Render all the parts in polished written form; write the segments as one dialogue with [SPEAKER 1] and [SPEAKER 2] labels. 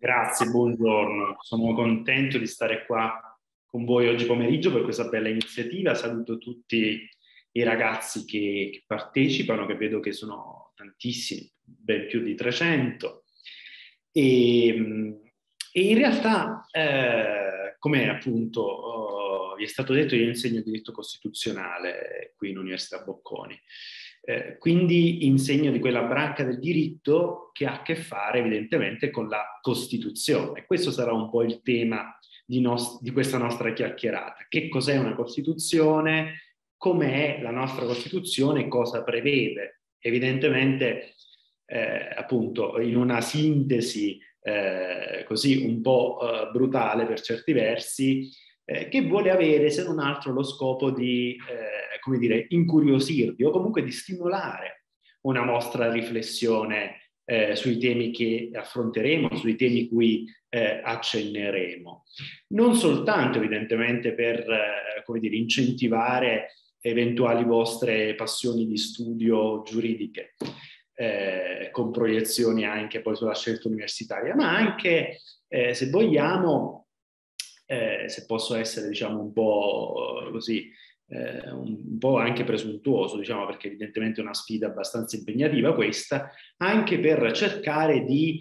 [SPEAKER 1] Grazie, buongiorno. Sono contento di stare qua con voi oggi pomeriggio per questa bella iniziativa. Saluto tutti i ragazzi che partecipano, che vedo che sono tantissimi, ben più di 300. E, e in realtà, come appunto vi è stato detto, io insegno diritto costituzionale qui in Università Bocconi. Quindi insegno di quella branca del diritto che ha a che fare evidentemente con la Costituzione. Questo sarà un po' il tema di questa nostra chiacchierata. Che cos'è una Costituzione? Com'è la nostra Costituzione? Cosa prevede? Evidentemente, appunto, in una sintesi così un po' brutale per certi versi, che vuole avere se non altro lo scopo di, come dire, incuriosirvi o comunque di stimolare una vostra riflessione sui temi che affronteremo, sui temi cui accenneremo. Non soltanto evidentemente per, come dire, incentivare eventuali vostre passioni di studio giuridiche, con proiezioni anche poi sulla scelta universitaria, ma anche, se vogliamo, se posso essere, diciamo, un po' così, un po' anche presuntuoso, diciamo, perché evidentemente è una sfida abbastanza impegnativa questa, anche per cercare di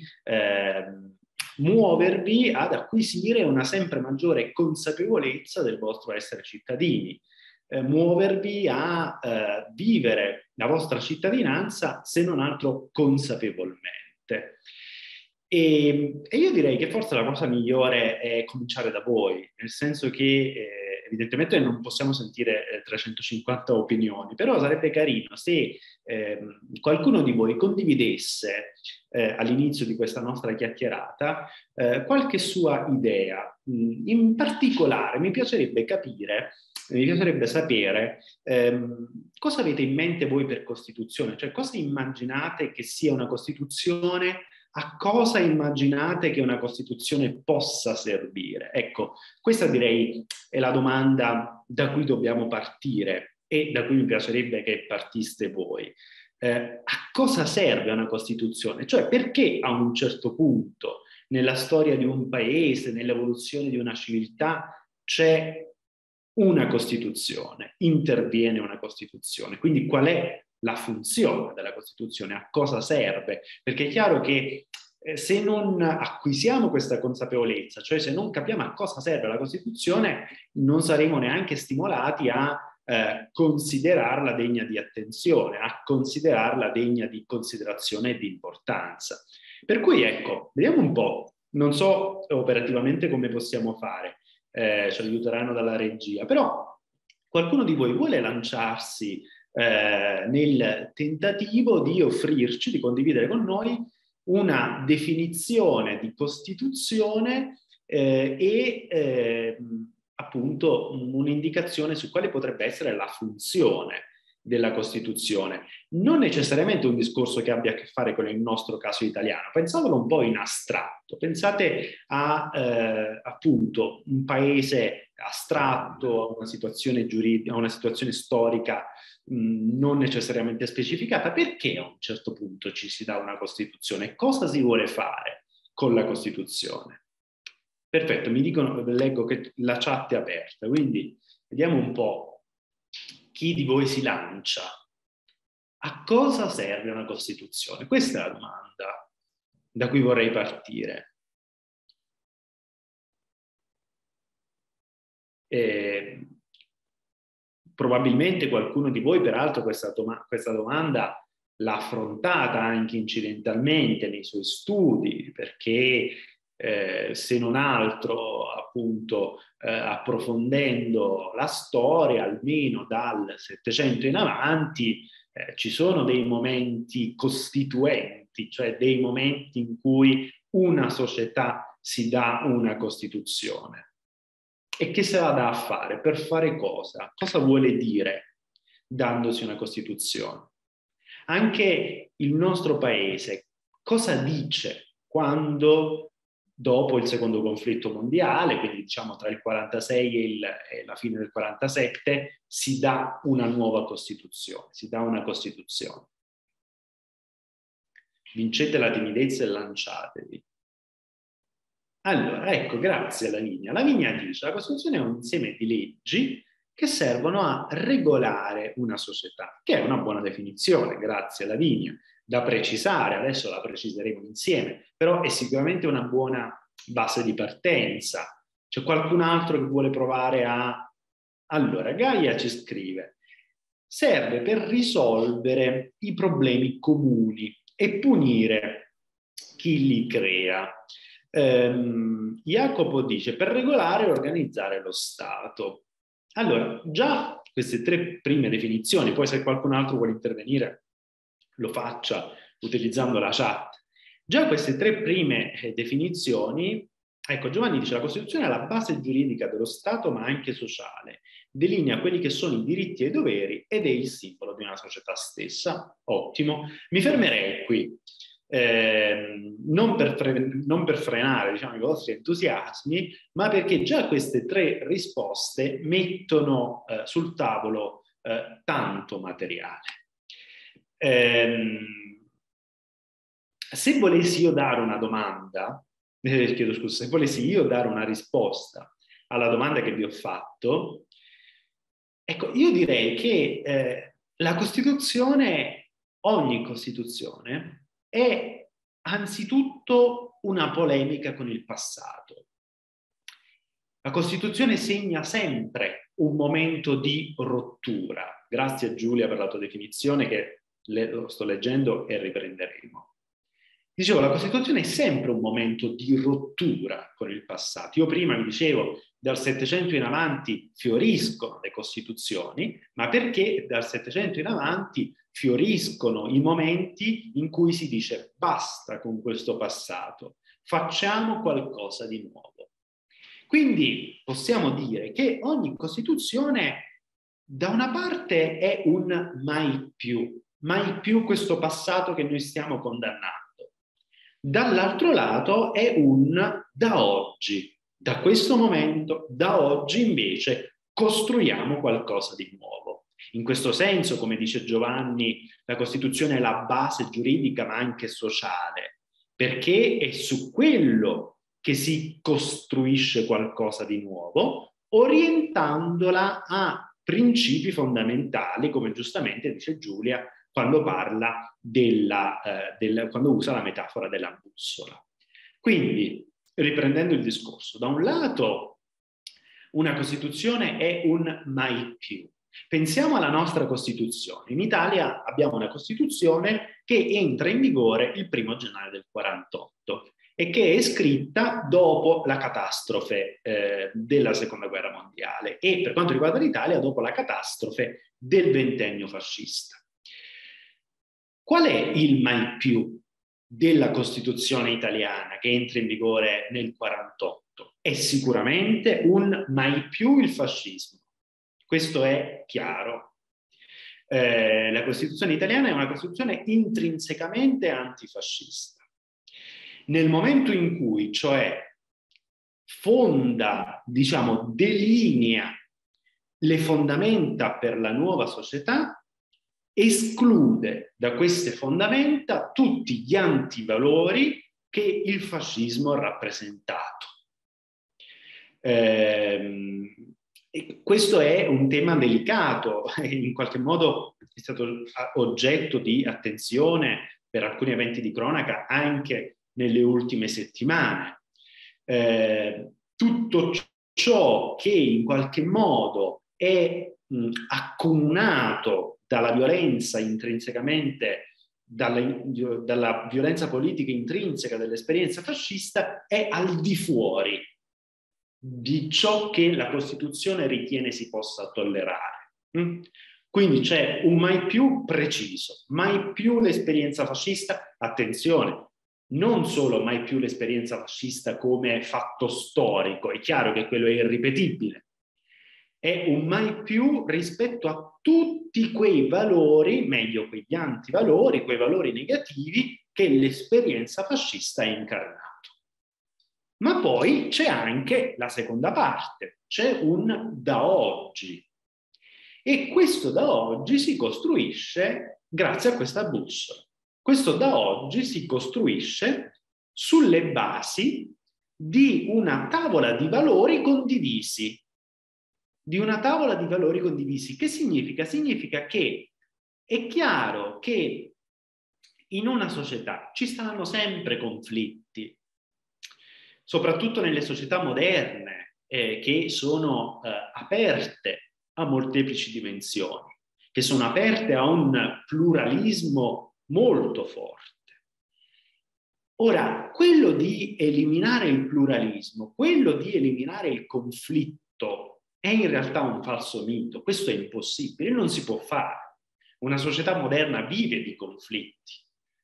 [SPEAKER 1] muovervi ad acquisire una sempre maggiore consapevolezza del vostro essere cittadini, muovervi a vivere la vostra cittadinanza, se non altro consapevolmente. E io direi che forse la cosa migliore è cominciare da voi, nel senso che evidentemente non possiamo sentire 350 opinioni, però sarebbe carino se qualcuno di voi condividesse all'inizio di questa nostra chiacchierata qualche sua idea. In particolare mi piacerebbe capire, mi piacerebbe sapere cosa avete in mente voi per Costituzione, cioè cosa immaginate che sia una Costituzione, a cosa immaginate che una Costituzione possa servire? Ecco, questa direi è la domanda da cui dobbiamo partire e da cui mi piacerebbe che partiste voi. A cosa serve una Costituzione? Cioè perché a un certo punto nella storia di un paese, nell'evoluzione di una civiltà, c'è una Costituzione, interviene una Costituzione. Quindi qual è la funzione della Costituzione? A cosa serve? Perché è chiaro che se non acquisiamo questa consapevolezza, cioè se non capiamo a cosa serve la Costituzione, non saremo neanche stimolati a considerarla degna di attenzione, a considerarla degna di considerazione e di importanza. Per cui ecco, vediamo un po', non so operativamente come possiamo fare, ci aiuteranno dalla regia, però qualcuno di voi vuole lanciarsi nel tentativo di offrirci, di condividere con noi una definizione di Costituzione e appunto un'indicazione su quale potrebbe essere la funzione della Costituzione. Non necessariamente un discorso che abbia a che fare con il nostro caso italiano, pensatelo un po' in astratto, pensate a appunto un paese astratto, a una situazione giuridica, a una situazione storica non necessariamente specificata. Perché a un certo punto ci si dà una Costituzione? Cosa si vuole fare con la Costituzione? Perfetto, mi dicono, leggo che la chat è aperta, quindi vediamo un po' chi di voi si lancia. A cosa serve una Costituzione? Questa è la domanda da cui vorrei partire. Probabilmente qualcuno di voi, peraltro, questa domanda l'ha affrontata anche incidentalmente nei suoi studi, perché se non altro, appunto, approfondendo la storia, almeno dal Settecento in avanti, ci sono dei momenti costituenti, cioè dei momenti in cui una società si dà una Costituzione. E che se la dà a fare? Per fare cosa? Cosa vuole dire dandosi una Costituzione? Anche il nostro paese cosa dice quando, dopo il secondo conflitto mondiale, quindi diciamo tra il 46 e la fine del 47, si dà una nuova Costituzione, si dà una Costituzione. Vincete la timidezza e lanciatevi. Allora, ecco, grazie a Lavinia. Lavinia dice: la Costituzione è un insieme di leggi che servono a regolare una società, che è una buona definizione, grazie a Lavinia, da precisare, adesso la preciseremo insieme, però è sicuramente una buona base di partenza. C'è qualcun altro che vuole provare a... Allora, Gaia ci scrive: serve per risolvere i problemi comuni e punire chi li crea. Jacopo dice: per regolare e organizzare lo Stato. Allora, già queste tre prime definizioni, poi se qualcun altro vuole intervenire lo faccia utilizzando la chat. Già queste tre prime definizioni, ecco, Giovanni dice: la Costituzione è la base giuridica dello Stato ma anche sociale, delinea quelli che sono i diritti e i doveri ed è il simbolo di una società stessa. Ottimo, mi fermerei qui. Non per frenare, diciamo, i vostri entusiasmi, ma perché già queste tre risposte mettono sul tavolo tanto materiale. Se volessi io dare una domanda, chiedo scusa, se volessi io dare una risposta alla domanda che vi ho fatto, ecco, io direi che la Costituzione, ogni Costituzione, è anzitutto una polemica con il passato. La Costituzione segna sempre un momento di rottura. Grazie a Giulia per la tua definizione, che lo sto leggendo e riprenderemo. Dicevo, la Costituzione è sempre un momento di rottura con il passato. Io prima vi dicevo, dal Settecento in avanti fioriscono le Costituzioni, ma perché dal Settecento in avanti fioriscono i momenti in cui si dice basta con questo passato, facciamo qualcosa di nuovo. Quindi possiamo dire che ogni Costituzione da una parte è un mai più questo passato che noi stiamo condannando. Dall'altro lato è un da oggi, da questo momento, da oggi invece costruiamo qualcosa di nuovo. In questo senso, come dice Giovanni, la Costituzione è la base giuridica ma anche sociale, perché è su quello che si costruisce qualcosa di nuovo, orientandola a principi fondamentali, come giustamente dice Giulia quando parla quando usa la metafora della bussola. Quindi, riprendendo il discorso, da un lato una Costituzione è un mai più. Pensiamo alla nostra Costituzione. In Italia abbiamo una Costituzione che entra in vigore il 1° gennaio del 48 e che è scritta dopo la catastrofe della Seconda Guerra Mondiale e, per quanto riguarda l'Italia, dopo la catastrofe del ventennio fascista. Qual è il mai più della Costituzione italiana che entra in vigore nel 48? È sicuramente un mai più il fascismo. Questo è chiaro. La Costituzione italiana è una Costituzione intrinsecamente antifascista. Nel momento in cui, cioè, fonda, diciamo, delinea le fondamenta per la nuova società, esclude da queste fondamenta tutti gli antivalori che il fascismo ha rappresentato. E questo è un tema delicato, in qualche modo è stato oggetto di attenzione per alcuni eventi di cronaca anche nelle ultime settimane. Tutto ciò che in qualche modo è accomunato dalla violenza intrinsecamente, dalla violenza politica intrinseca dell'esperienza fascista, è al di fuori di ciò che la Costituzione ritiene si possa tollerare. Quindi c'è un mai più preciso, mai più l'esperienza fascista, attenzione, non solo mai più l'esperienza fascista come fatto storico, è chiaro che quello è irripetibile, è un mai più rispetto a tutti quei valori, meglio quegli antivalori, quei valori negativi che l'esperienza fascista ha incarnato. Ma poi c'è anche la seconda parte, c'è un da oggi. E questo da oggi si costruisce grazie a questa bussola. Questo da oggi si costruisce sulle basi di una tavola di valori condivisi. Di una tavola di valori condivisi. Che significa? Significa che è chiaro che in una società ci saranno sempre conflitti, soprattutto nelle società moderne, che sono aperte a molteplici dimensioni, che sono aperte a un pluralismo molto forte. Ora, quello di eliminare il pluralismo, quello di eliminare il conflitto, è in realtà un falso mito. Questo è impossibile, non si può fare. Una società moderna vive di conflitti.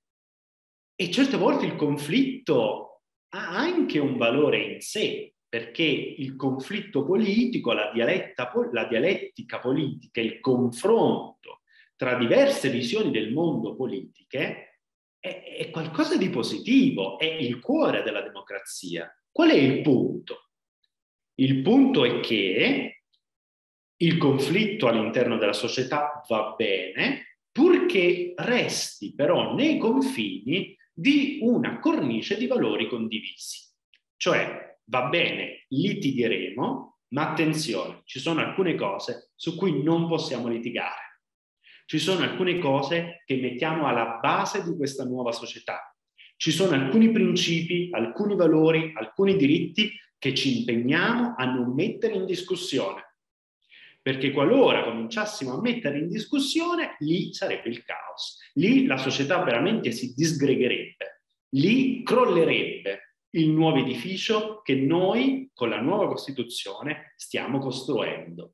[SPEAKER 1] E certe volte il conflitto ha anche un valore in sé, perché il conflitto politico, la dialettica politica, il confronto tra diverse visioni del mondo politiche è qualcosa di positivo, è il cuore della democrazia. Qual è il punto? Il punto è che il conflitto all'interno della società va bene, purché resti però nei confini di una cornice di valori condivisi. Cioè, va bene, litigheremo, ma attenzione, ci sono alcune cose su cui non possiamo litigare. Ci sono alcune cose che mettiamo alla base di questa nuova società. Ci sono alcuni principi, alcuni valori, alcuni diritti che ci impegniamo a non mettere in discussione. Perché qualora cominciassimo a mettere in discussione, lì sarebbe il caos. Lì la società veramente si disgregherebbe. Lì crollerebbe il nuovo edificio che noi, con la nuova Costituzione, stiamo costruendo.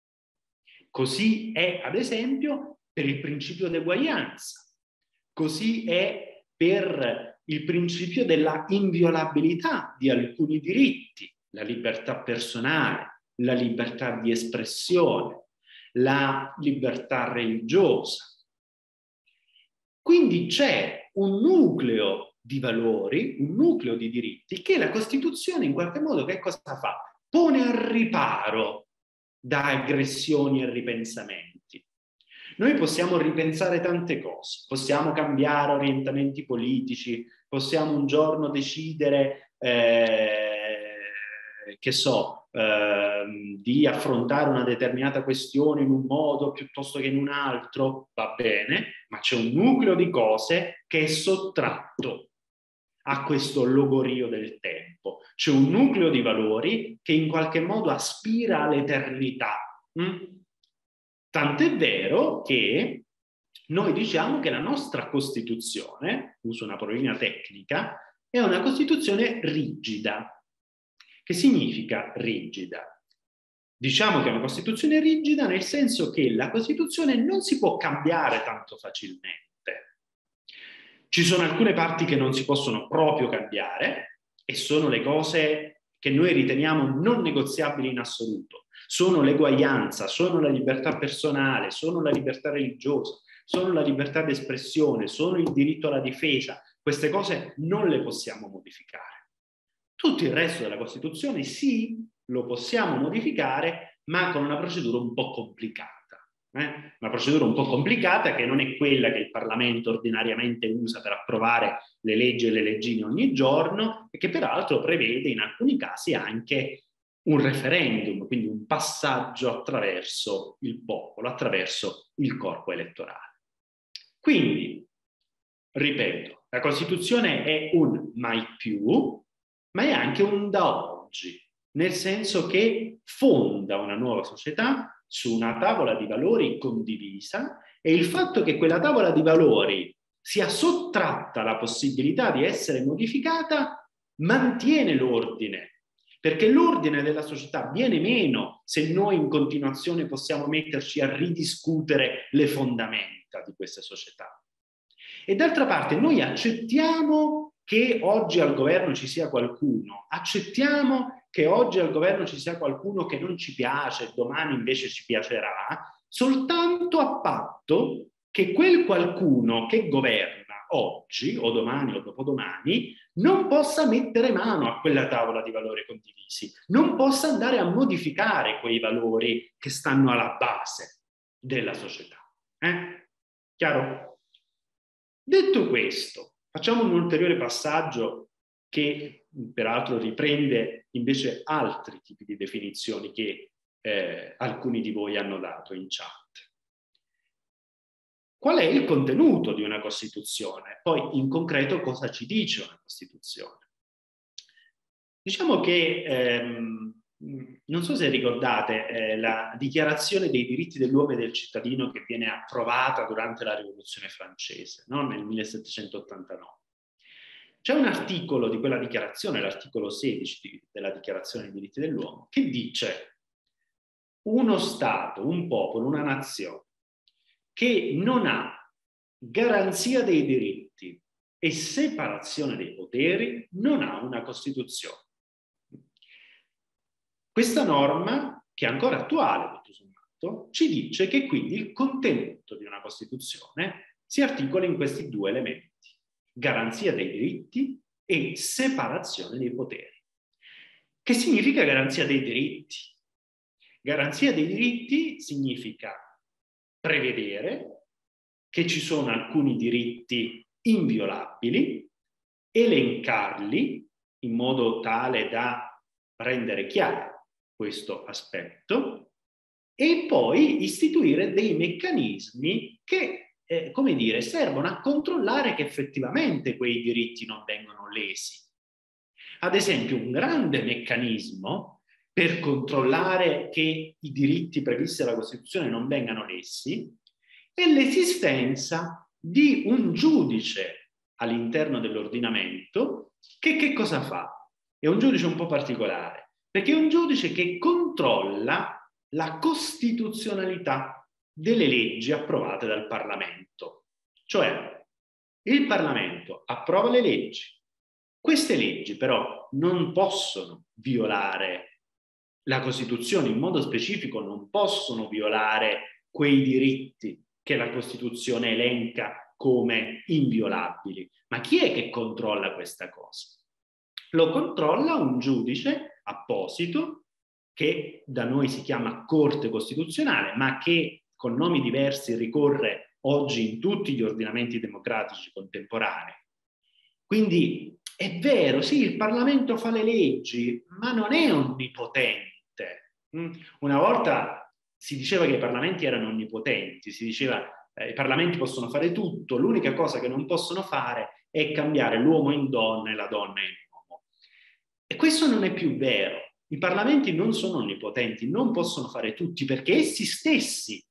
[SPEAKER 1] Così è, ad esempio, per il principio d'eguaglianza. Così è per il principio della inviolabilità di alcuni diritti, la libertà personale, la libertà di espressione, la libertà religiosa. Quindi c'è un nucleo di valori, un nucleo di diritti che la Costituzione in qualche modo che cosa fa? Pone al riparo da aggressioni e ripensamenti. Noi possiamo ripensare tante cose, possiamo cambiare orientamenti politici, possiamo un giorno decidere, che so, di affrontare una determinata questione in un modo piuttosto che in un altro, va bene, ma c'è un nucleo di cose che è sottratto a questo logorio del tempo. C'è un nucleo di valori che in qualche modo aspira all'eternità. Tant'è vero che noi diciamo che la nostra Costituzione, uso una parola tecnica, è una Costituzione rigida. Che significa rigida? Diciamo che è una Costituzione rigida nel senso che la Costituzione non si può cambiare tanto facilmente. Ci sono alcune parti che non si possono proprio cambiare e sono le cose che noi riteniamo non negoziabili in assoluto. Sono l'eguaglianza, sono la libertà personale, sono la libertà religiosa, sono la libertà d'espressione, sono il diritto alla difesa. Queste cose non le possiamo modificare. Tutto il resto della Costituzione sì, lo possiamo modificare, ma con una procedura un po' complicata. Una procedura un po' complicata che non è quella che il Parlamento ordinariamente usa per approvare le leggi e le leggine ogni giorno e che peraltro prevede in alcuni casi anche un referendum, quindi un passaggio attraverso il popolo, attraverso il corpo elettorale. Quindi, ripeto, la Costituzione è un mai più, ma è anche un da oggi, nel senso che fonda una nuova società su una tavola di valori condivisa e il fatto che quella tavola di valori sia sottratta alla possibilità di essere modificata mantiene l'ordine, perché l'ordine della società viene meno se noi in continuazione possiamo metterci a ridiscutere le fondamenta di queste società. E d'altra parte noi accettiamo che oggi al governo ci sia qualcuno, accettiamo che oggi al governo ci sia qualcuno che non ci piace, domani invece ci piacerà, soltanto a patto che quel qualcuno che governa oggi o domani o dopodomani non possa mettere mano a quella tavola di valori condivisi, non possa andare a modificare quei valori che stanno alla base della società. Chiaro? Detto questo, facciamo un ulteriore passaggio che peraltro riprende invece altri tipi di definizioni che alcuni di voi hanno dato in chat. Qual è il contenuto di una Costituzione? Poi in concreto cosa ci dice una Costituzione? Diciamo che, non so se ricordate, la Dichiarazione dei diritti dell'uomo e del cittadino che viene approvata durante la Rivoluzione francese, no? Nel 1789. C'è un articolo di quella dichiarazione, l'articolo 16 della Dichiarazione dei diritti dell'uomo, che dice: uno Stato, un popolo, una nazione che non ha garanzia dei diritti e separazione dei poteri non ha una Costituzione. Questa norma, che è ancora attuale, tutto sommato, ci dice che quindi il contenuto di una Costituzione si articola in questi due elementi: garanzia dei diritti e separazione dei poteri. Che significa garanzia dei diritti? Garanzia dei diritti significa prevedere che ci sono alcuni diritti inviolabili, elencarli in modo tale da rendere chiaro questo aspetto e poi istituire dei meccanismi che come dire, servono a controllare che effettivamente quei diritti non vengono lesi. Ad esempio, un grande meccanismo per controllare che i diritti previsti dalla Costituzione non vengano lesi è l'esistenza di un giudice all'interno dell'ordinamento che cosa fa? È un giudice un po' particolare, perché è un giudice che controlla la costituzionalità delle leggi approvate dal Parlamento. Cioè, il Parlamento approva le leggi. Queste leggi però non possono violare la Costituzione, in modo specifico non possono violare quei diritti che la Costituzione elenca come inviolabili. Ma chi è che controlla questa cosa? Lo controlla un giudice apposito che da noi si chiama Corte Costituzionale, ma che con nomi diversi ricorre oggi in tutti gli ordinamenti democratici contemporanei. Quindi è vero, sì, il Parlamento fa le leggi, ma non è onnipotente. Una volta si diceva che i parlamenti erano onnipotenti, si diceva i parlamenti possono fare tutto, l'unica cosa che non possono fare è cambiare l'uomo in donna e la donna in uomo. E questo non è più vero. I parlamenti non sono onnipotenti, non possono fare tutti perché essi stessi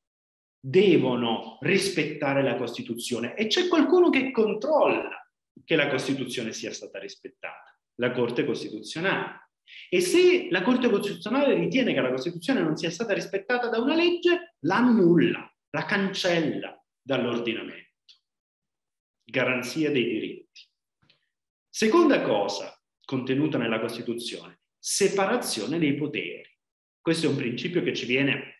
[SPEAKER 1] devono rispettare la Costituzione e c'è qualcuno che controlla che la Costituzione sia stata rispettata, la Corte Costituzionale. E se la Corte Costituzionale ritiene che la Costituzione non sia stata rispettata da una legge, la annulla, la cancella dall'ordinamento. Garanzia dei diritti. Seconda cosa contenuta nella Costituzione: separazione dei poteri. Questo è un principio che ci viene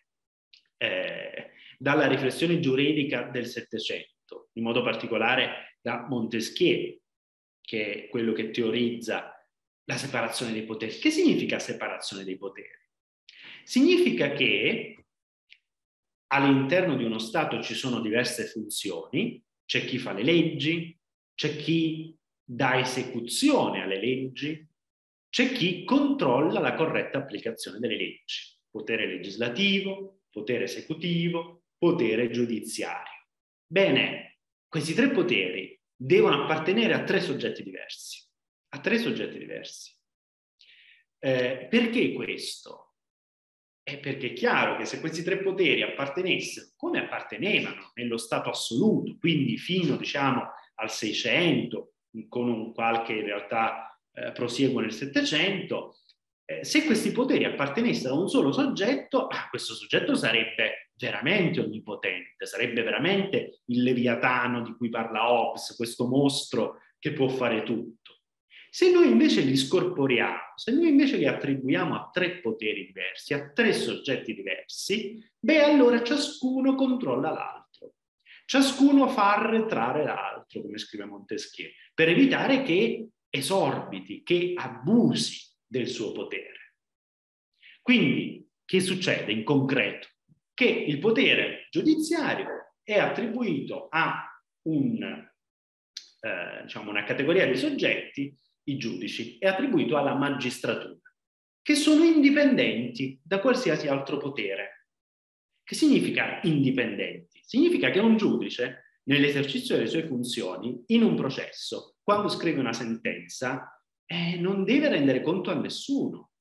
[SPEAKER 1] dalla riflessione giuridica del Settecento, in modo particolare da Montesquieu, che è quello che teorizza la separazione dei poteri. Che significa separazione dei poteri? Significa che all'interno di uno Stato ci sono diverse funzioni, c'è chi fa le leggi, c'è chi dà esecuzione alle leggi, c'è chi controlla la corretta applicazione delle leggi, potere legislativo, potere esecutivo, potere giudiziario. Bene, questi tre poteri devono appartenere a tre soggetti diversi. A tre soggetti diversi. Perché questo? Perché è chiaro che se questi tre poteri appartenessero, come appartenevano nello Stato assoluto, quindi fino, diciamo, al 600, con un qualche in realtà prosieguo nel 700, se questi poteri appartenessero a un solo soggetto, questo soggetto sarebbe veramente onnipotente, sarebbe veramente il Leviatano di cui parla Hobbes, questo mostro che può fare tutto. Se noi invece li scorporiamo, se noi invece li attribuiamo a tre poteri diversi, a tre soggetti diversi, beh, allora ciascuno controlla l'altro. Ciascuno fa arretrare l'altro, come scrive Montesquieu, per evitare che esorbiti, che abusi del suo potere. Quindi, che succede in concreto? Che il potere giudiziario è attribuito a diciamo una categoria di soggetti i giudici, è attribuito alla magistratura, che sono indipendenti da qualsiasi altro potere. Che significa indipendenti? Significa che un giudice, nell'esercizio delle sue funzioni, in un processo, quando scrive una sentenza, non deve rendere conto a nessuno.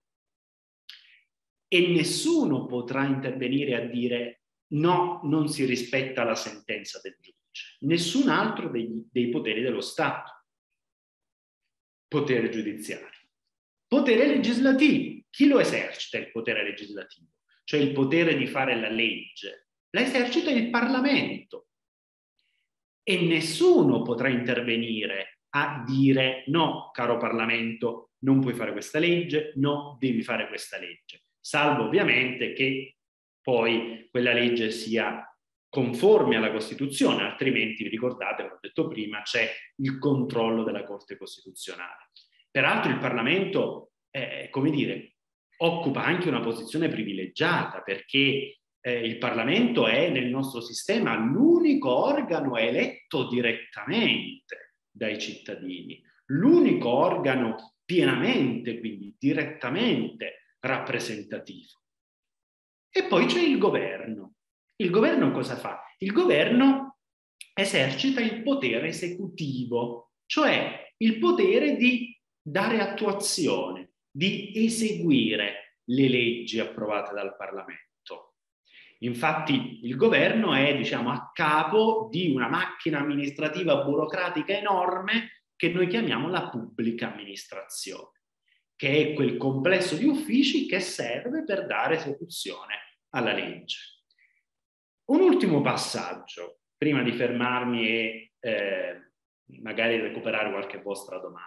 [SPEAKER 1] E nessuno potrà intervenire a dire no, non si rispetta la sentenza del giudice. Nessun altro dei poteri dello Stato. Potere giudiziario. Potere legislativo. Chi lo esercita il potere legislativo? Cioè il potere di fare la legge. La esercita il Parlamento. E nessuno potrà intervenire a dire no, caro Parlamento, non puoi fare questa legge, no, devi fare questa legge. Salvo ovviamente che poi quella legge sia conforme alla Costituzione, altrimenti, vi ricordate, come ho detto prima, c'è il controllo della Corte Costituzionale. Peraltro il Parlamento, come dire, occupa anche una posizione privilegiata, perché il Parlamento è nel nostro sistema l'unico organo eletto direttamente dai cittadini, l'unico organo pienamente, quindi direttamente rappresentativo. E poi c'è il governo. Il governo cosa fa? Il governo esercita il potere esecutivo, cioè il potere di dare attuazione, di eseguire le leggi approvate dal Parlamento. Infatti il governo è, diciamo, a capo di una macchina amministrativa burocratica enorme che noi chiamiamo la pubblica amministrazione, che è quel complesso di uffici che serve per dare esecuzione alla legge. Un ultimo passaggio, prima di fermarmi e magari recuperare qualche vostra domanda.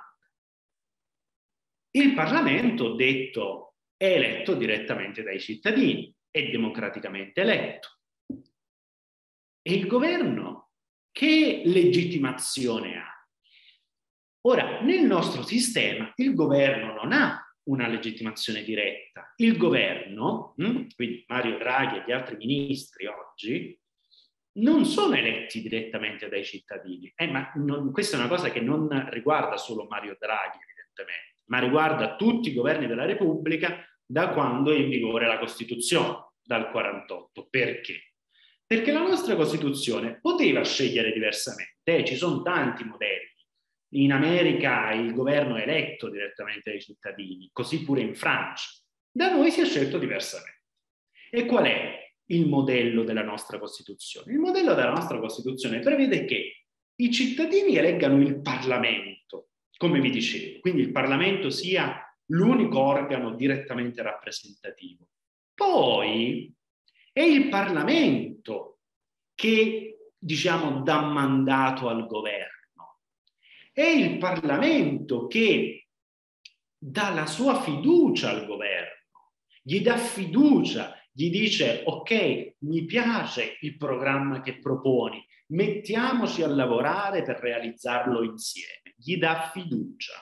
[SPEAKER 1] Il Parlamento, detto, è eletto direttamente dai cittadini, è democraticamente eletto. E il governo che legittimazione ha? Ora, nel nostro sistema il governo non ha una legittimazione diretta. Il governo, quindi Mario Draghi e gli altri ministri oggi, non sono eletti direttamente dai cittadini. Questa è una cosa che non riguarda solo Mario Draghi, evidentemente, ma riguarda tutti i governi della Repubblica da quando è in vigore la Costituzione, dal 48. Perché? Perché la nostra Costituzione poteva scegliere diversamente, ci sono tanti modelli. In America il governo è eletto direttamente dai cittadini, così pure in Francia. Da noi si è scelto diversamente. E qual è il modello della nostra Costituzione? Il modello della nostra Costituzione prevede che i cittadini eleggano il Parlamento, come vi dicevo, quindi il Parlamento sia l'unico organo direttamente rappresentativo. Poi è il Parlamento che, diciamo, dà mandato al governo. È il Parlamento che dà la sua fiducia al governo, gli dà fiducia, gli dice ok, mi piace il programma che proponi, mettiamoci a lavorare per realizzarlo insieme, gli dà fiducia.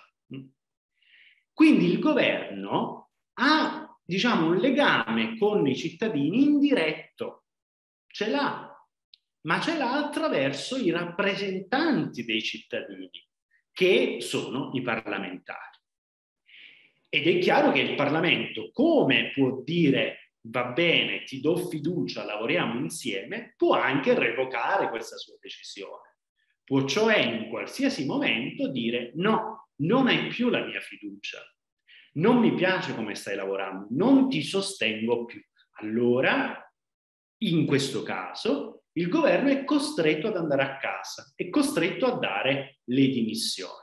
[SPEAKER 1] Quindi il governo ha, diciamo, un legame con i cittadini indiretto, ce l'ha, ma ce l'ha attraverso i rappresentanti dei cittadini, che sono i parlamentari. Ed è chiaro che il Parlamento, come può dire va bene, ti do fiducia, lavoriamo insieme, può anche revocare questa sua decisione. Può cioè in qualsiasi momento dire no, non hai più la mia fiducia, non mi piace come stai lavorando, non ti sostengo più. Allora, in questo caso, il governo è costretto ad andare a casa, è costretto a dare le dimissioni.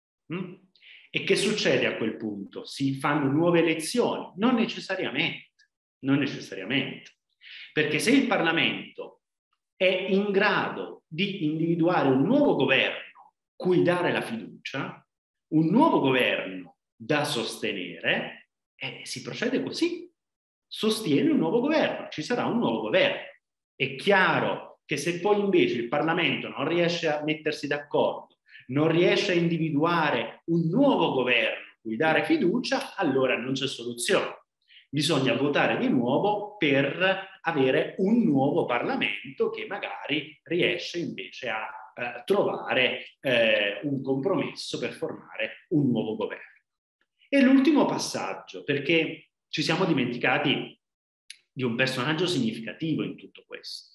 [SPEAKER 1] E che succede a quel punto? Si fanno nuove elezioni? Non necessariamente, non necessariamente. Perché se il Parlamento è in grado di individuare un nuovo governo cui dare la fiducia, un nuovo governo da sostenere, si procede così. Sostiene un nuovo governo, ci sarà un nuovo governo. È chiaro che se poi invece il Parlamento non riesce a mettersi d'accordo, non riesce a individuare un nuovo governo cui dare fiducia, allora non c'è soluzione. Bisogna votare di nuovo per avere un nuovo Parlamento che magari riesce invece a trovare un compromesso per formare un nuovo governo. E l'ultimo passaggio, perché ci siamo dimenticati di un personaggio significativo in tutto questo,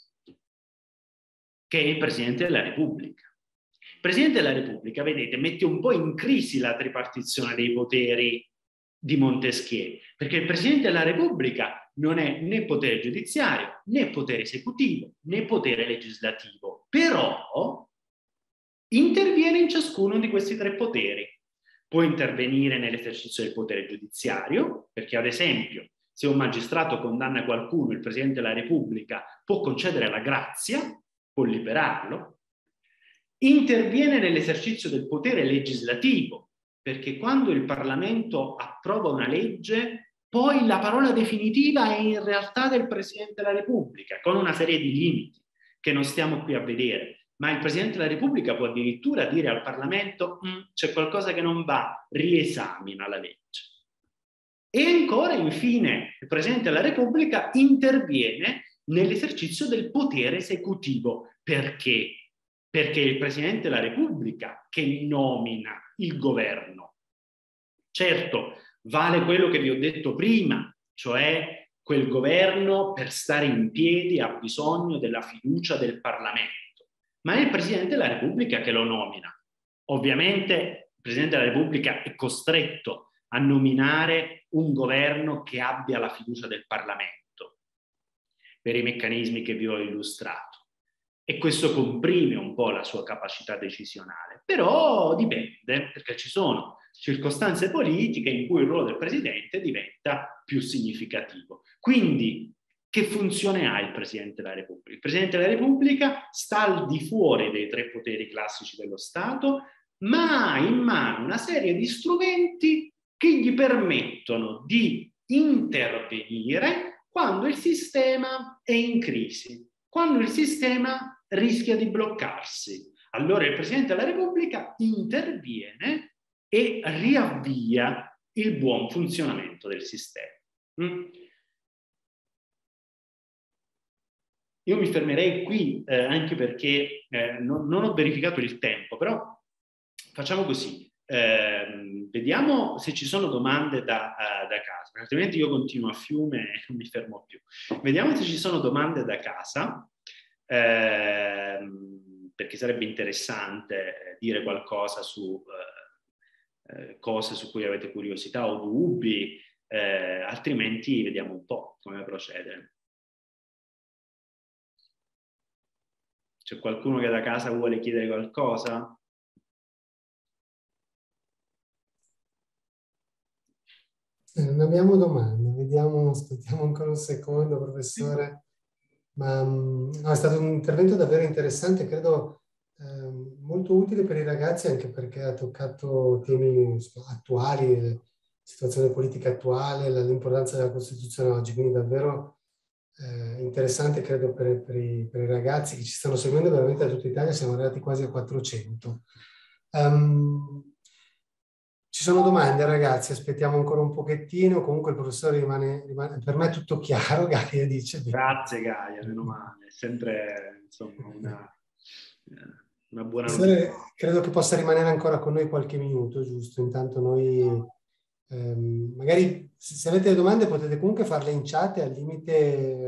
[SPEAKER 1] che è il Presidente della Repubblica. Il Presidente della Repubblica, vedete, mette un po' in crisi la tripartizione dei poteri di Montesquieu, perché il Presidente della Repubblica non è né potere giudiziario, né potere esecutivo, né potere legislativo, però interviene in ciascuno di questi tre poteri. Può intervenire nell'esercizio del potere giudiziario, perché ad esempio se un magistrato condanna qualcuno, il Presidente della Repubblica può concedere la grazia, può liberarlo. Interviene nell'esercizio del potere legislativo, perché quando il Parlamento approva una legge, poi la parola definitiva è in realtà del Presidente della Repubblica, con una serie di limiti che non stiamo qui a vedere. Ma il Presidente della Repubblica può addirittura dire al Parlamento c'è qualcosa che non va, riesamina la legge. E ancora, infine, il Presidente della Repubblica interviene nell'esercizio del potere esecutivo. Perché? Perché è il Presidente della Repubblica che nomina il governo. Certo, vale quello che vi ho detto prima, cioè quel governo per stare in piedi ha bisogno della fiducia del Parlamento. Ma è il Presidente della Repubblica che lo nomina. Ovviamente il Presidente della Repubblica è costretto a nominare un governo che abbia la fiducia del Parlamento, per i meccanismi che vi ho illustrato. E questo comprime un po' la sua capacità decisionale. Però dipende, perché ci sono circostanze politiche in cui il ruolo del Presidente diventa più significativo. Quindi, che funzione ha il Presidente della Repubblica? Il Presidente della Repubblica sta al di fuori dei tre poteri classici dello Stato, ma ha in mano una serie di strumenti che gli permettono di intervenire quando il sistema è in crisi, quando il sistema rischia di bloccarsi. Allora il Presidente della Repubblica interviene e riavvia il buon funzionamento del sistema. Io mi fermerei qui anche perché non ho verificato il tempo, però facciamo così. Vediamo se ci sono domande da casa, altrimenti io continuo a fiume e non mi fermo più. Vediamo se ci sono domande da casa, perché sarebbe interessante dire qualcosa su cose su cui avete curiosità o dubbi, altrimenti vediamo un po' come procedere. C'è qualcuno che da casa vuole chiedere qualcosa?
[SPEAKER 2] Non abbiamo domande, vediamo, aspettiamo ancora un secondo, professore. Ma no, è stato un intervento davvero interessante, credo molto utile per i ragazzi, anche perché ha toccato temi attuali, la situazione politica attuale, l'importanza della Costituzione oggi, quindi davvero interessante, credo, per i ragazzi che ci stanno seguendo veramente da tutta Italia. Siamo arrivati quasi a 400. Ci sono domande, ragazzi? Aspettiamo ancora un pochettino. Comunque il professore rimane per me tutto chiaro. Gaia dice.
[SPEAKER 1] Grazie Gaia, meno male. È sempre insomma, una buona
[SPEAKER 2] Professore,
[SPEAKER 1] notizia.
[SPEAKER 2] credo che possa rimanere ancora con noi qualche minuto, giusto? Intanto noi, magari se avete domande potete comunque farle in chat e al limite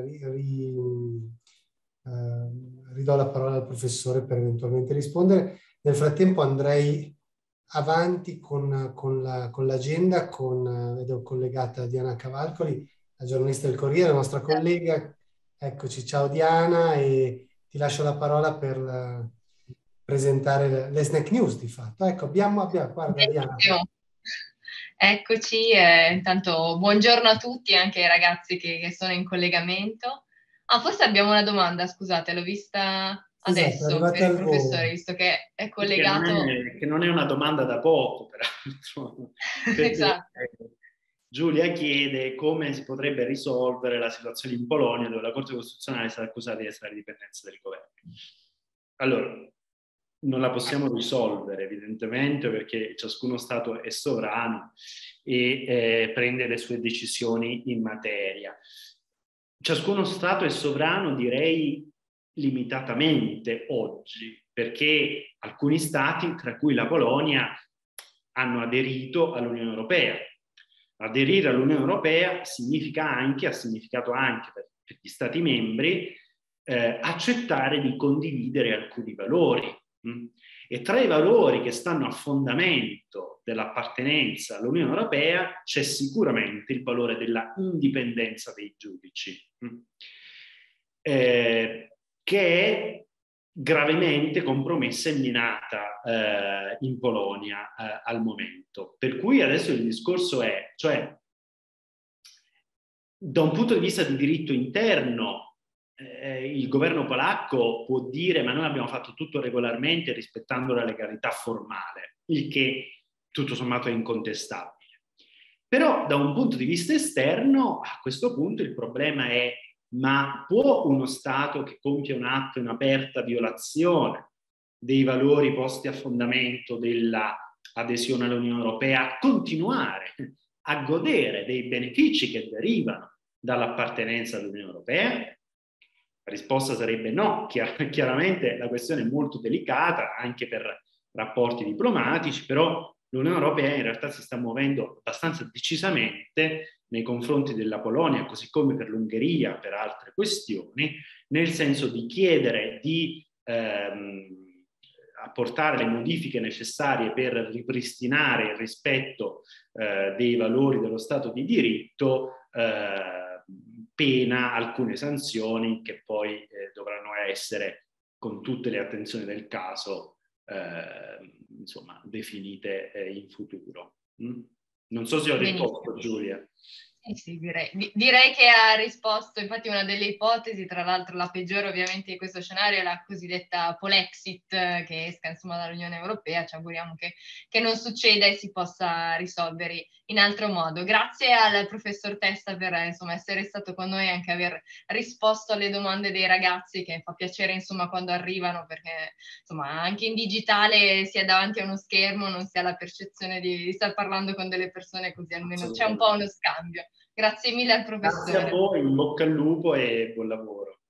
[SPEAKER 2] ridò la parola al professore per eventualmente rispondere. Nel frattempo andrei avanti con l'agenda, vedo collegata Diana Cavalcoli, la giornalista del Corriere, la nostra collega. Eccoci, ciao Diana, e ti lascio la parola per presentare le snack news di fatto. Ecco, abbiamo guarda Diana.
[SPEAKER 3] Eccoci, intanto buongiorno a tutti, anche ai ragazzi che sono in collegamento. Forse abbiamo una domanda, scusate, l'ho vista adesso,
[SPEAKER 2] esatto,
[SPEAKER 3] per il professore, visto che è collegato.
[SPEAKER 1] Che non è una domanda da poco, peraltro.
[SPEAKER 3] Esatto.
[SPEAKER 1] Giulia chiede come si potrebbe risolvere la situazione in Polonia dove la Corte Costituzionale è stata accusata di essere a dipendenza del governo. Allora, non la possiamo risolvere evidentemente perché ciascuno Stato è sovrano e prende le sue decisioni in materia. Ciascuno Stato è sovrano, direi, limitatamente oggi, perché alcuni stati, tra cui la Polonia, hanno aderito all'Unione Europea. Aderire all'Unione Europea ha significato anche per gli Stati membri accettare di condividere alcuni valori. E tra i valori che stanno a fondamento dell'appartenenza all'Unione Europea c'è sicuramente il valore della indipendenza dei giudici, che è gravemente compromessa e minata in Polonia al momento. Per cui adesso il discorso è, cioè, da un punto di vista di diritto interno, il governo polacco può dire ma noi abbiamo fatto tutto regolarmente rispettando la legalità formale, il che tutto sommato è incontestabile. Però da un punto di vista esterno, a questo punto il problema è: ma può uno Stato che compie un atto in aperta violazione dei valori posti a fondamento dell'adesione all'Unione Europea continuare a godere dei benefici che derivano dall'appartenenza all'Unione Europea? La risposta sarebbe no. Chiaramente la questione è molto delicata anche per rapporti diplomatici, però l'Unione Europea in realtà si sta muovendo abbastanza decisamente nei confronti della Polonia, così come per l'Ungheria, per altre questioni, nel senso di chiedere di apportare le modifiche necessarie per ripristinare il rispetto dei valori dello Stato di diritto, pena alcune sanzioni che poi dovranno essere, con tutte le attenzioni del caso, insomma, definite in futuro. Non so se ho risposto, Giulia.
[SPEAKER 3] Sì, direi che ha risposto. Infatti una delle ipotesi, tra l'altro la peggiore ovviamente di questo scenario, è la cosiddetta Polexit, che esca insomma dall'Unione Europea. Ci auguriamo che non succeda e si possa risolvere in altro modo. Grazie al professor Testa per insomma essere stato con noi e anche aver risposto alle domande dei ragazzi, che fa piacere insomma quando arrivano, perché insomma anche in digitale si è davanti a uno schermo, non si ha la percezione di star parlando con delle persone, così almeno c'è un po' uno scambio. Grazie mille al professore.
[SPEAKER 1] Grazie a voi, in bocca al lupo e buon lavoro.